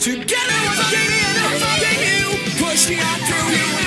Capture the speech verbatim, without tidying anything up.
Together, what gave me and I gave you, push me out through you.